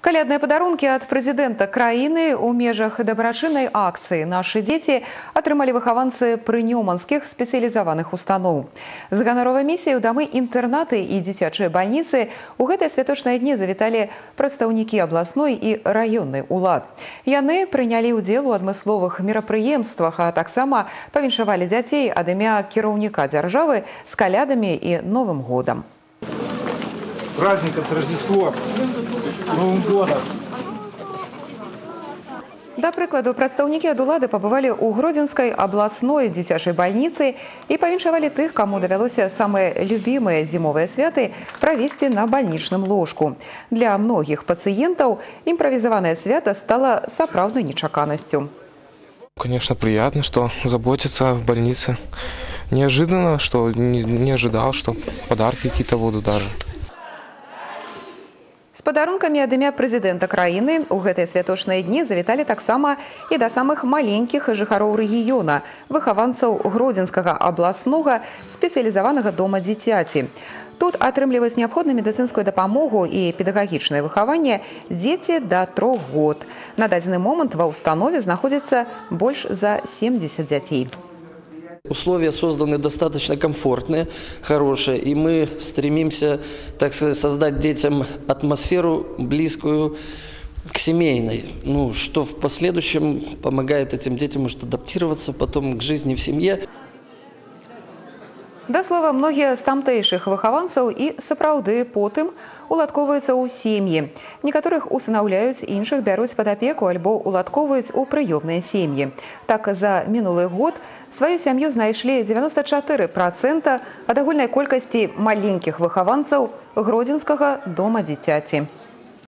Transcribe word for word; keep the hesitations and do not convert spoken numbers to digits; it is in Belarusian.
Калядныя падарункі ад прэзідэнта краіны ў межах дабрачыннай акцыі нашы дзеці атрымалі выхаванцы прынёманскіх спецыялізаваных устаноў. З ганаровай місіяй у дамы інтэрнаты і дзіцячыя бальніцы у гэтыя святочныя дні завіталі прадстаўнікі абласной і раённай улад. Яны прынялі ўдзел у адмысловых мерапрыемствах, а таксама павіншавалі дзяцей ад імя кіраўніка дзяржавы з калядамі і Новым годам. Праздник, это Рождество, Новым годом. Да прыкладу, прадстаўнікі ад улады пабывалі ў Гродзенскай абласной дзіцячай бальніцы і павіншавалі тых, каму давялося самыя любімыя зімовыя святы правесці на бальнічным ложку. Для многіх пацыентаў импровизованное свято стало сапраўднай нечаканностью. Конечно, приятно, что заботятся в больнице. Неожиданно, что не, не ожидал, что подарки какие-то будут даже. З падарункамі ад імя прэзідэнта краіны ў гэтыя святочныя дні завіталі таксама і да самых маленькіх жыхароў рэгіёна, выхаванцаў Гродзенскага абласнога спецыялізаванага дома дзіцяці. Тут атрымліваюць неабходную медыцынскую дапамогу і педагагічнае выхаванне дзеці да трох год. На дадзены момант ва ўстанове знаходзіцца больш за семьдесят дзяцей. Условия созданы достаточно комфортные, хорошие, и мы стремимся, так сказать, создать детям атмосферу близкую к семейной, ну, что в последующем помогает этим детям может адаптироваться потом к жизни в семье. Да слова, многія з тамтэйшых выхаванцаў і сапраўды потым уладковаюцца ў сем'і. Некаторых усынаўляюць, іншых бяруць пад апеку альбо уладковаюць у прыёмныя сем'і. Так, за мінулы год сваю сям'ю знайшлі дзевяносто чатыры працэнта ад агульнай колькасці маленькіх выхаванцаў Гродзенскага дома дзіцяці.